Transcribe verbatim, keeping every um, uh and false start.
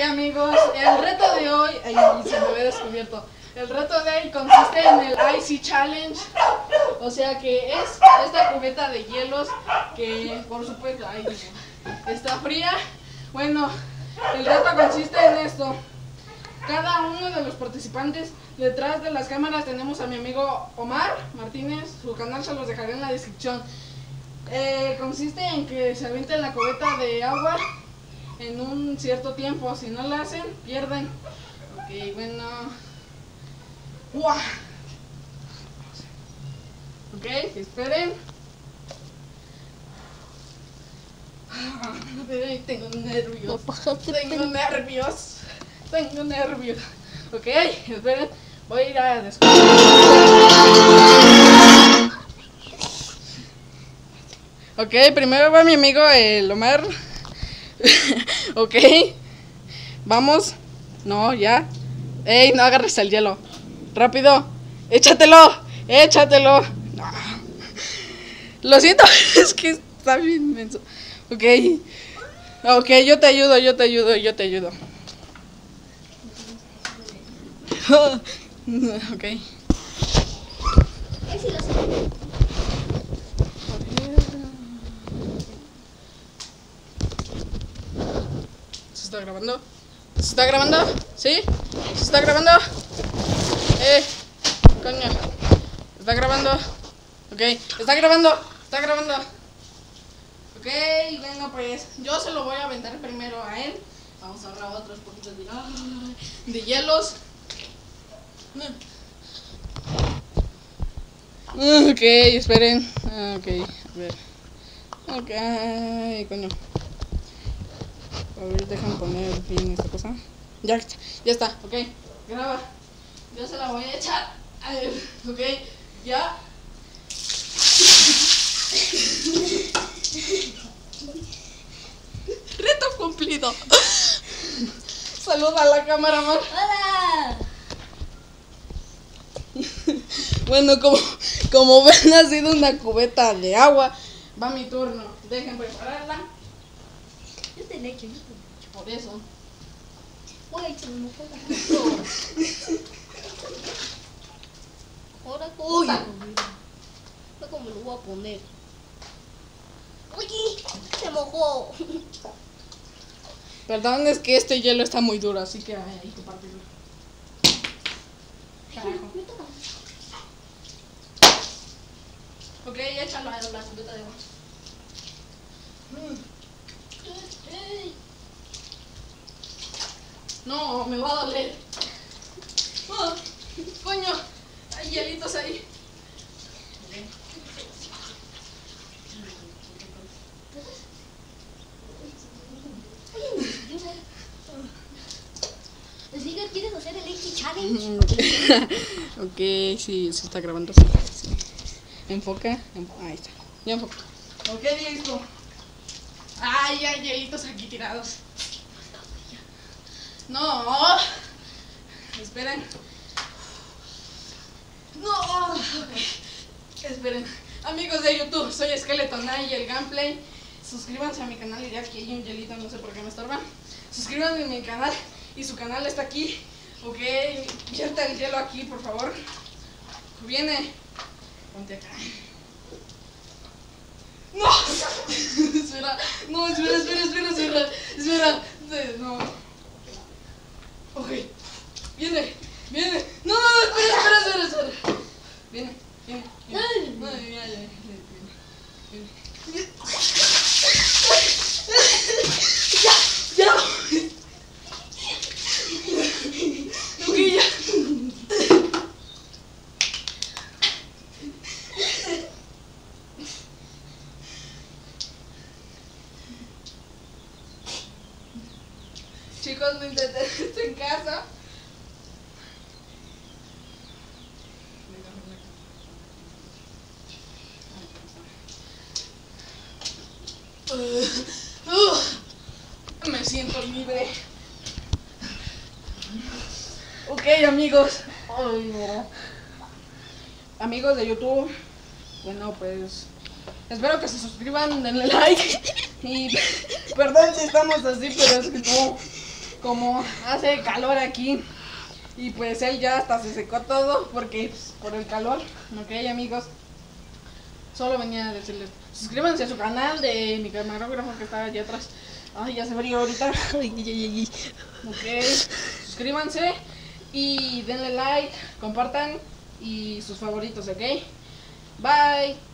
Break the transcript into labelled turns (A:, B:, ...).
A: amigos, el reto de hoy, ay, se me había descubierto. El reto de hoy consiste en el Icy Challenge. O sea que es esta cubeta de hielos que por supuesto ay, está fría. Bueno, el reto consiste en esto. Cada uno de los participantes, detrás de las cámaras tenemos a mi amigo Omar Martínez. Su canal se los dejaré en la descripción. Eh, consiste en que se avienten la cubeta de agua en un cierto tiempo. Si no lo hacen, pierden. Ok, bueno. ¡Uah! Ok, esperen. Tengo nervios. Tengo nervios. Tengo nervios. Ok, esperen. Voy a ir a descubrir. Ok, primero va mi amigo el Omar. Ok. Vamos. No, ya. Ey, no agarres el hielo. Rápido. Échatelo. Échatelo. No. Lo siento. Es que está bien inmenso. Ok. Ok, yo te ayudo, yo te ayudo, yo te ayudo. Ok. ¿Se está grabando? ¿Se está grabando? ¿Sí? ¿Se está grabando? Eh, coño. ¿Está grabando? Ok, está grabando, está grabando. Ok, venga pues, yo se lo voy a aventar primero a él. Vamos a ahorrar otros poquitos de, de hielos. Ok, esperen. Ok, a ver. Ok, coño. A ver, déjame poner bien esta cosa. Ya, ya está, ok. Graba. Yo se la voy a echar a él. Ok, ya. Reto cumplido. Saluda a la cámara, man.
B: ¡Hola!
A: Bueno, como, como ven, ha sido una cubeta de agua. Va mi turno. Dejen prepararla.
B: Yo te leche, yo
A: Por eso.
B: Uy, se me mojó la mano. Ahora, uy. No, como lo voy a poner. Uy, se mojó.
A: Perdón, es que este hielo está muy duro, así que hay que partirlo. Carajo. Ok, échalo a la cubeta de agua. No, me va a doler. Oh, coño, hay hielitos ahí.
B: Sigue, ¿quieres hacer el Icy Challenge?
A: Ok, sí, se está grabando. Sí, sí. Enfoca, enfoca, ahí está. Ya enfoca. Ok, listo. Ay, hay hielitos aquí tirados. No. Esperen. No. Esperen. Amigos de YouTube, soy Skeleton y el gameplay. Suscríbanse a mi canal y ya aquí hay un hielito, no sé por qué me estorban. Suscríbanse a mi canal y su canal está aquí. Ok, vierta el hielo aquí, por favor. Viene. Ponte acá. No. Espera. No, espera, espera, espera, espera. Espera. No. Ok. Viene. Viene. No, no, no, espera, espera, espera, espera. Viene, viene, viene. Ay, no, ya, ya, ya. Viene. Viene. Ya, ya. Ok, ya. Chicos, no intenten esto en casa. Uh, uh, me siento libre. Ok, amigos. Ay, no. Amigos de YouTube. Bueno, pues espero que se suscriban, denle like. Y perdón si estamos así, pero es que no. como hace calor aquí y pues él ya hasta se secó todo porque pues, por el calor. Ok, amigos, solo venía a decirles, suscríbanse a su canal de mi camarógrafo que está allá atrás. Ay, ya se frío ahorita. Ok, suscríbanse y denle like, compartan y sus favoritos, ok. Bye.